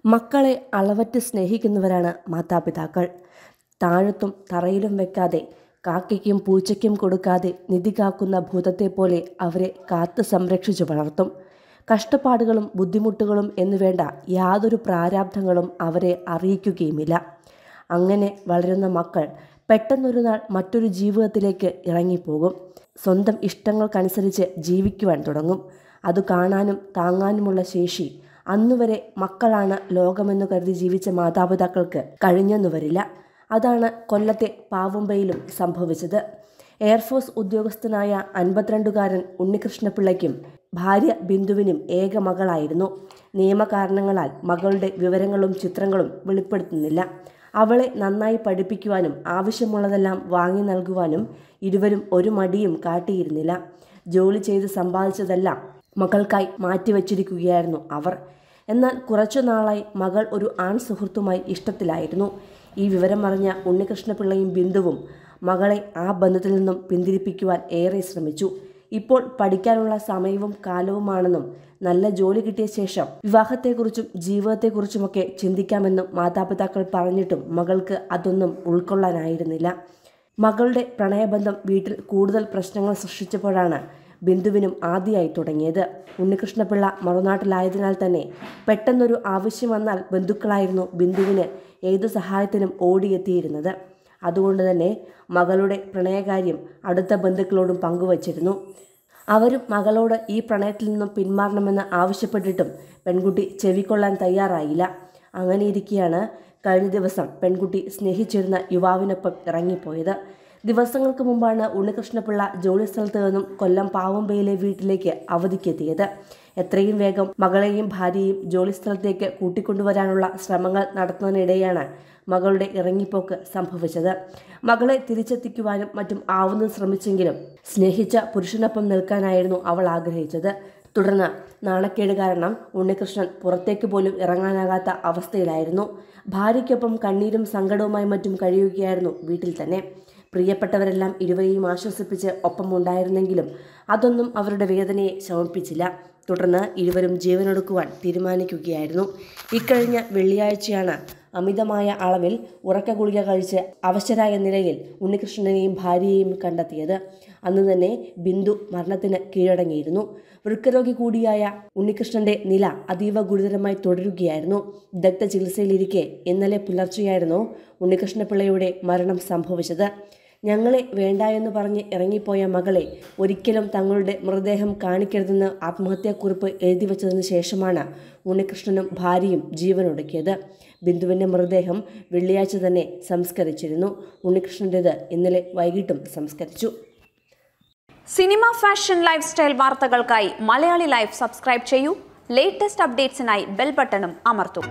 മക്കളെ അളവറ്റ് സ്നേഹിക്കുന്നവരാണ് മാതാപിതാക്കൾ. താഴത്തും തറയിലും വെക്കാതെ, കാക്കയ്ക്കും പൂച്ചയ്ക്കും കൊടുക്കാതെ നിധി കാക്കുന്ന ഭൂതത്തെപ്പോലെ അവരെ കാത്ത് സംരക്ഷിച്ചു വളർത്തും. കഷ്ടപ്പാടുകളും ബുദ്ധിമുട്ടുകളും എന്നുവേണ്ട യാതൊരു പ്രാരാബ്ധങ്ങളും അവരെ അറിയിക്കുകയുമില്ല. അങ്ങനെ വളരുന്ന മക്കൾ പെട്ടെന്നൊരു നാൾ മറ്റൊരു ജീവിതത്തിലേക്ക് ഇറങ്ങിപ്പോകും. സ്വന്തം ഇഷ്ടങ്ങൾക്കനുസരിച്ച് ജീവിക്കുവാൻ തുടങ്ങും. അത് കാണാനും താങ്ങാനുമുള്ള ശേഷി അന്നുവരെ മക്കളാണ് ലോകമെന്നു കരുതി ജീവിച്ച മാതാപിതാക്കൾക്ക് കഴിഞ്ഞെന്നു വരില്ല. അതാണ് കൊല്ലത്തെ പാവുമ്പയിലും സംഭവിച്ചത്. എയർഫോഴ്സ് ഉദ്യോഗസ്ഥനായ 52-കാരൻ ഉണ്ണികൃഷ്ണപിള്ളയ്ക്കും ഭാര്യ ബിന്ദുവിനും ഏക മകളായിരുന്നു. നിയമകാരണങ്ങളാൽ മകളുടെ വിവരങ്ങളും ചിത്രങ്ങളും വെളിപ്പെടുത്തുന്നില്ല. അവളെ നന്നായി പഠിപ്പിക്കുവാനും ആവശ്യമുള്ളതെല്ലാം വാങ്ങി നൽകുവാനും ഇരുവരും ഒരു മടിയും കാട്ടിയിരുന്നില്ല. ജോലി ചെയ്ത് സമ്പാദിച്ചതെല്ലാം മകൾക്കായി മാറ്റിവച്ചിരിക്കുകയായിരുന്നു അവർ. എന്നാൽ കുറച്ചു നാളായി മകൾ ഒരു ആൺ സുഹൃത്തുമായി ഇഷ്ടത്തിലായിരുന്നു. ഈ വിവരമറിഞ്ഞ ഉണ്ണികൃഷ്ണപിള്ളയും ബിന്ദുവും മകളെ ആ ബന്ധത്തിൽ നിന്നും പിന്തിരിപ്പിക്കുവാൻ ഏറെ ശ്രമിച്ചു. ഇപ്പോൾ പഠിക്കാനുള്ള സമയവും കാലവുമാണെന്നും നല്ല ജോലി കിട്ടിയ ശേഷം വിവാഹത്തെക്കുറിച്ചും ജീവിതത്തെക്കുറിച്ചുമൊക്കെ ചിന്തിക്കാമെന്നും മാതാപിതാക്കൾ പറഞ്ഞിട്ടും മകൾക്ക് അതൊന്നും ഉൾക്കൊള്ളാനായിരുന്നില്ല. മകളുടെ പ്രണയബന്ധം വീട്ടിൽ കൂടുതൽ പ്രശ്നങ്ങൾ സൃഷ്ടിച്ചപ്പോഴാണ് ബിന്ദുവിനും ആദ്യമായി തുടങ്ങിയത്. ഉണ്ണികൃഷ്ണപിള്ള മറുനാട്ടിലായതിനാൽ തന്നെ പെട്ടെന്നൊരു ആവശ്യം വന്നാൽ ബന്ധുക്കളായിരുന്നു ബിന്ദുവിന് ഏതു സഹായത്തിനും ഓടിയെത്തിയിരുന്നത്. അതുകൊണ്ട് തന്നെ മകളുടെ പ്രണയകാര്യം അടുത്ത ബന്ധുക്കളോടും പങ്കുവച്ചിരുന്നു. അവരും മകളോട് ഈ പ്രണയത്തിൽ നിന്നും പിന്മാറണമെന്ന് ആവശ്യപ്പെട്ടിട്ടും പെൺകുട്ടി ചെവിക്കൊള്ളാൻ തയ്യാറായില്ല. അങ്ങനെയിരിക്കെയാണ് കഴിഞ്ഞ ദിവസം പെൺകുട്ടി സ്നേഹിച്ചിരുന്ന യുവാവിനൊപ്പം ഇറങ്ങിപ്പോയത്. ദിവസങ്ങൾക്ക് മുമ്പാണ് ഉണ്ണികൃഷ്ണപിള്ള ജോലിസ്ഥലത്ത് നിന്നും കൊല്ലം പാവുമ്പയിലെ വീട്ടിലേക്ക് അവധിക്കെത്തിയത്. എത്രയും വേഗം മകളെയും ഭാര്യയെയും ജോലിസ്ഥലത്തേക്ക് കൂട്ടിക്കൊണ്ടുവരാനുള്ള ശ്രമങ്ങൾ നടത്തുന്നതിനിടെയാണ് മകളുടെ ഇറങ്ങിപ്പോക്ക് സംഭവിച്ചത്. മകളെ തിരിച്ചെത്തിക്കുവാനും മറ്റും ആവുന്നത് ശ്രമിച്ചെങ്കിലും സ്നേഹിച്ച പുരുഷനൊപ്പം നിൽക്കാനായിരുന്നു അവൾ ആഗ്രഹിച്ചത്. തുടർന്ന് നാണക്കേട് കാരണം ഉണ്ണികൃഷ്ണൻ പുറത്തേക്ക് പോലും ഇറങ്ങാനാകാത്ത അവസ്ഥയിലായിരുന്നു. ഭാര്യയ്ക്കൊപ്പം കണ്ണീരും സങ്കടവുമായി മറ്റും കഴിയുകയായിരുന്നു വീട്ടിൽ തന്നെ. പ്രിയപ്പെട്ടവരെല്ലാം ഇരുവരെയും ആശ്വസിപ്പിച്ച് ഒപ്പമുണ്ടായിരുന്നെങ്കിലും അതൊന്നും അവരുടെ വേദനയെ ശമിപ്പിച്ചില്ല. തുടർന്ന് ഇരുവരും ജീവനൊടുക്കുവാൻ തീരുമാനിക്കുകയായിരുന്നു. ഇക്കഴിഞ്ഞ വെള്ളിയാഴ്ചയാണ് അമിതമായ അളവിൽ ഉറക്ക ഗുളിക കഴിച്ച് അവശരായ നിലയിൽ ഉണ്ണികൃഷ്ണനെയും ഭാര്യയെയും കണ്ടെത്തിയത്. അന്ന് തന്നെ ബിന്ദു മരണത്തിന് കീഴടങ്ങിയിരുന്നു. വൃക്കരോഗി കൂടിയായ ഉണ്ണികൃഷ്ണന്റെ നില അതീവ ഗുരുതരമായി തുടരുകയായിരുന്നു. വിദഗ്ധ ചികിത്സയിലിരിക്കെ ഇന്നലെ പുലർച്ചെയായിരുന്നു ഉണ്ണികൃഷ്ണപിള്ളയുടെ മരണം സംഭവിച്ചത്. ഞങ്ങളെ വേണ്ട എന്ന് പറഞ്ഞ് ഇറങ്ങിപ്പോയ മകളെ ഒരിക്കലും തങ്ങളുടെ മൃതദേഹം കാണിക്കരുതെന്ന് ആത്മഹത്യാക്കുറിപ്പ് എഴുതി വച്ചതിന് ശേഷമാണ് ഉണ്ണികൃഷ്ണനും ഭാര്യയും ജീവനൊടുക്കിയത്. ബിന്ദുവിൻ്റെ മൃതദേഹം വെള്ളിയാഴ്ച തന്നെ സംസ്കരിച്ചിരുന്നു. ഉണ്ണികൃഷ്ണൻ്റേത് ഇന്നലെ വൈകിട്ടും സംസ്കരിച്ചു. സിനിമ, ഫാഷൻ, ലൈഫ് സ്റ്റൈൽ വാർത്തകൾക്കായി മലയാളി ലൈഫ് സബ്സ്ക്രൈബ് ചെയ്യൂ. ലേറ്റസ്റ്റ് അപ്ഡേറ്റ്സിനായി ബെൽ ബട്ടണും അമർത്തൂ.